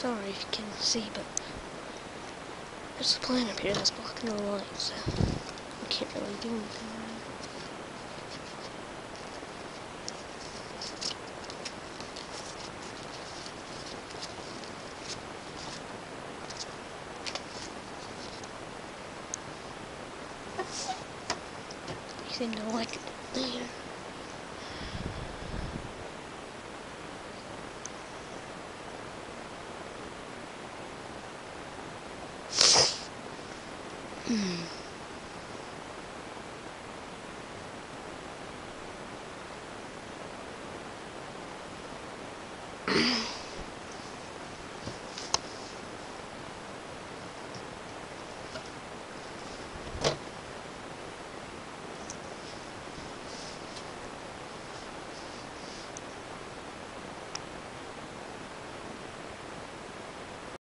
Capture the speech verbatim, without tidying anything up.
sorry if you can't see, but there's a plant up here that's blocking the light, so we can't really do anything about it. You seem to like it there. Hmm.